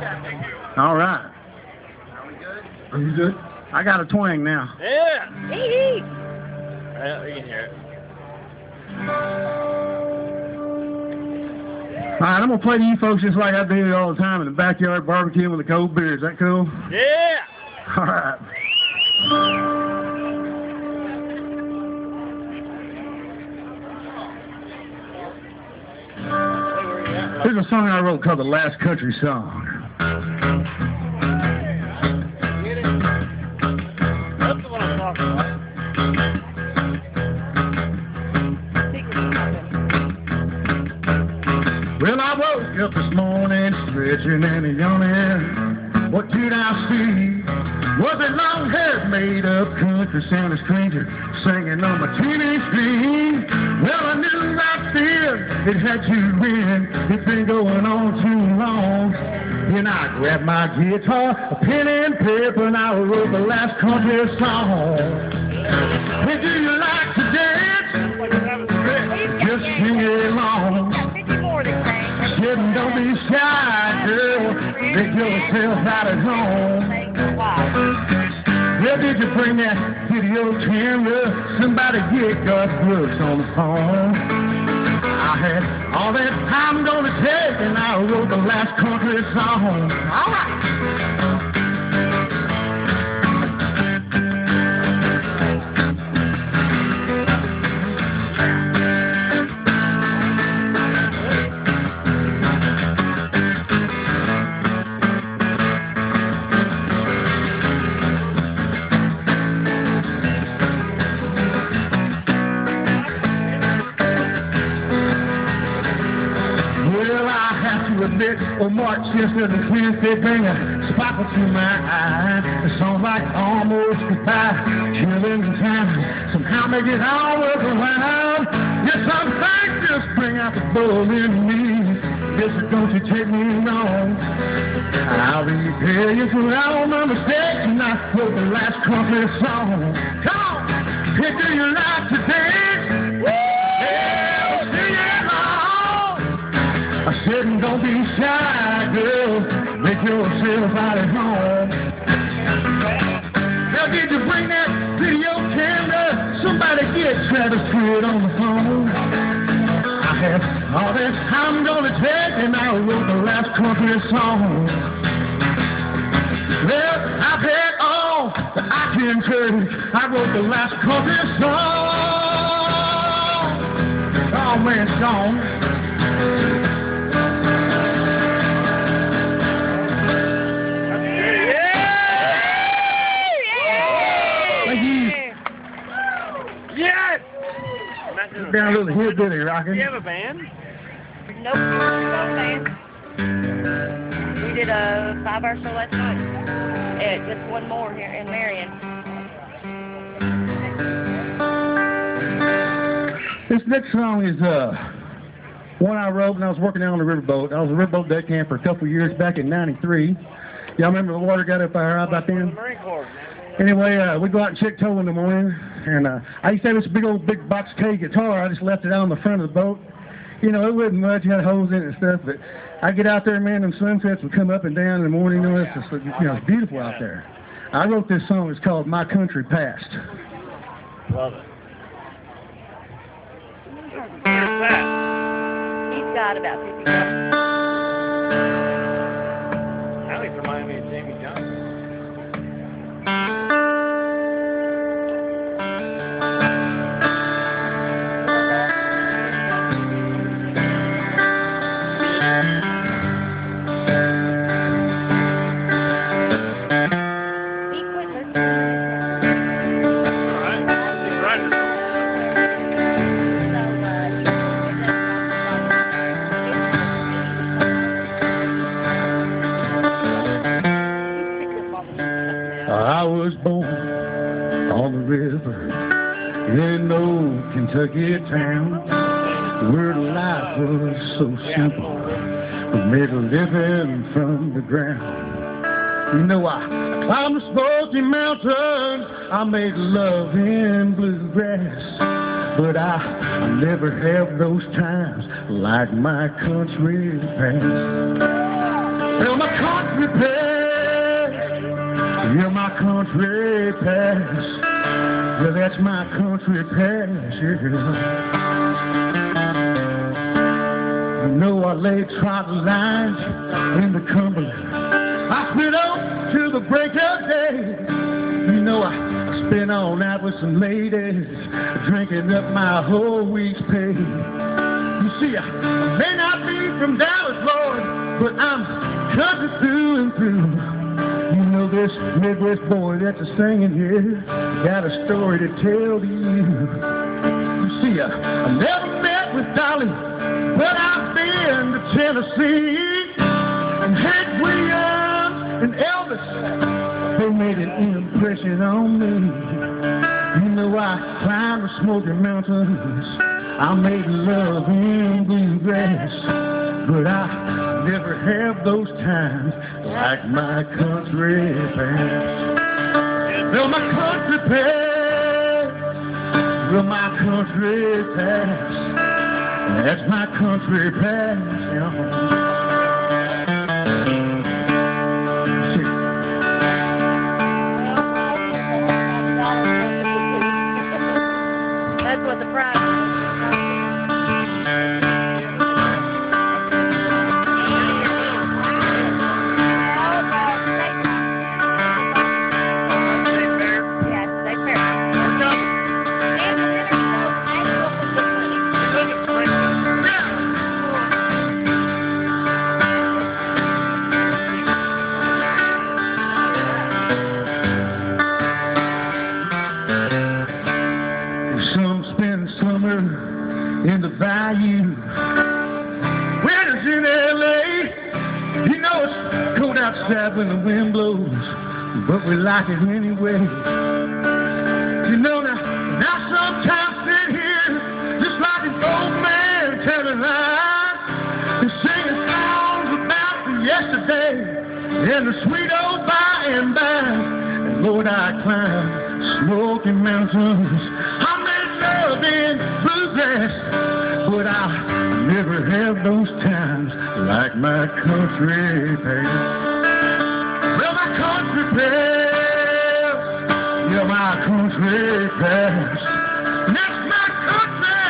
All right. Are we good? Are you good? I got a twang now. Yeah. Hee. You can hear it. All right, I'm going to play to you folks just like I do all the time in the backyard barbecue with a cold beer. Is that cool? Yeah. All right. Here's a song I wrote called The Last Country Song. That's the one I'm talking about. Well, I woke up this morning stretching and yawning. What did I see? Was a long-haired, made-up country sounding stranger singing on my TV screen? Well, I knew right then it had to end. It's been going on too long. Then I grabbed my guitar, a pen and paper, and I wrote the last country song. Hey, do you like to dance? Just sing along. Said, don't be shy, girl. Make yourself out at home. Well, did you bring that video camera? Somebody get Gus Brooks on the phone. I had all that I'm gonna take, and I wrote the last country song. All right. Oh, March just as the twins, they bring a sparkle to my eye. The song like almost goodbye, chilling in time. Somehow make it all work around. Yes, some things just bring out the bull in me. Yes, don't you take me wrong. I'll repair you for all my mistakes, and I wrote the last country song. Come on, hey, do you like to dance? Yeah, sing it along. I said, don't be shy, girl. Make yourself out at home. Now, did you bring that video camera? Somebody get Travis Tritt on the phone. I had all that I'm gonna take, and I wrote the last country song. Well, I've had all that I can take. I wrote the last country song. Oh, man, it's gone. Yes! Down a little hillbilly rocking. Do you have a band? Nope, no band. We did a 5-hour show last night. Just one more here in Marion. This next song is one I wrote when I was working out on the riverboat. I was a riverboat deck hand for a couple of years back in '93. Y'all remember the water got up high about then? Anyway, we go out and check tow in the morning, and I used to have this big box K guitar. I just left it out on the front of the boat. You know, it wasn't much, it had holes in it and stuff, but I get out there, man, them sunsets would come up and down in the morning, you know, it's just, it's beautiful out there. I wrote this song, it's called My Country Past. Love it. He's got about 50 bucks. Alex reminded me of Jamie Johnson. I was born on the river in no Kentucky town, where life was so simple, we made a living from the ground. You know, I climbed the Smoky Mountains, I made love in bluegrass, but I never have those times like my country past. Well, my country past. Yeah, my country past. Yeah, that's my country past. Yeah. You know I laid trotting lines in the Cumberland. I spent up till the break of day. You know I spent all night with some ladies, drinking up my whole week's pay. You see, I may not be from Dallas, Lord, but I'm country through and through. You know this Midwest boy that's a singing here got a story to tell to you. You see, I never met with Dolly, but I've been to Tennessee, and Hank Williams and Elvis, they made an impression on me. You know I climbed the Smoky Mountains, I made love in bluegrass, but I never have those times like my country past. Well, my country past, well, my country past, that's my country past, you know. That's what the prize is. Some spend summer in the bayou, winters in L.A. You know it's cold outside when the wind blows, but we like it anyway. You know now sometimes sit here just like an old man telling lies and singing songs about the yesterday and the sweet old by and by. And Lord, I climb Smoky Mountains, in bluegrass, but I never have those times like my country past. Well, my country past, yeah, my country past, that's my country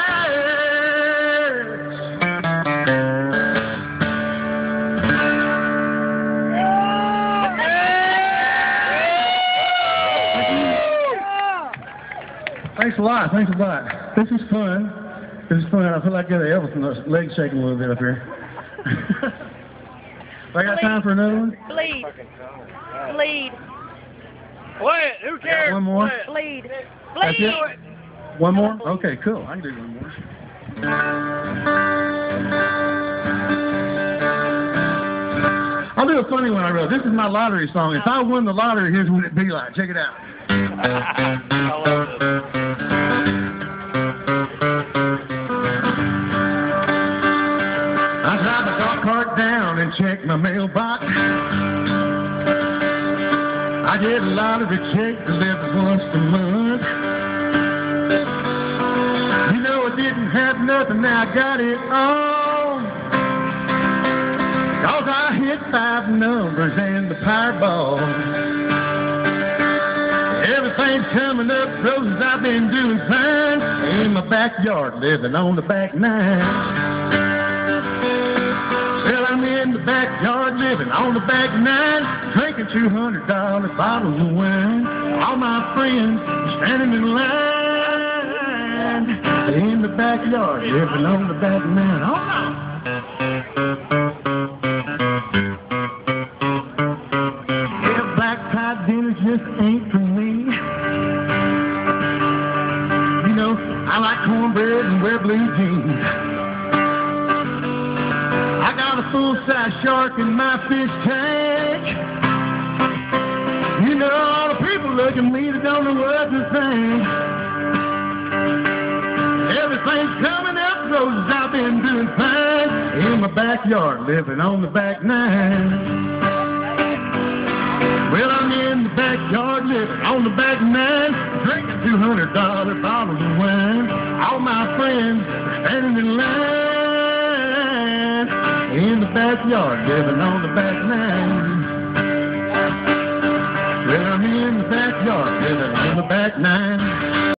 past. Thanks a lot. Thanks a lot. This is fun. This is fun. I feel like I got the Elvis and the legs shaking a little bit up here. I got time for another one? Bleed. Bleed. Play it. Who cares? One more? Bleed. That's Bleed. it? One more? Okay, cool. I can do one more. I'll do a funny one I wrote. This is my lottery song. If I won the lottery, here's what it'd be like. Check it out. I love this. I drive my dog cart down and check my mailbox. I get a lottery check delivered once a month. You know I didn't have nothing, now I got it all. 'Cause I hit 5 numbers and the Powerball. Everything's coming up roses, I've been doing fine. In my backyard, living on the back nine. Well, I'm in the backyard, living on the back nine, drinking $200 bottles of wine. All my friends standing in line. In the backyard, living on the back nine. Oh, no. Yeah, black tie dinners just ain't for me. You know, I like cornbread and wear blue jeans. I got a full-size shark in my fish tank. You know, all the people look at me that don't know what to think. Everything's coming up roses, I've been doing fine. In my backyard, living on the back nine. Well, I'm in the backyard, living on the back nine, drinking $200 bottles of wine. All my friends are standing in line. In the backyard, living on the back nine. backyard, living on the back nine.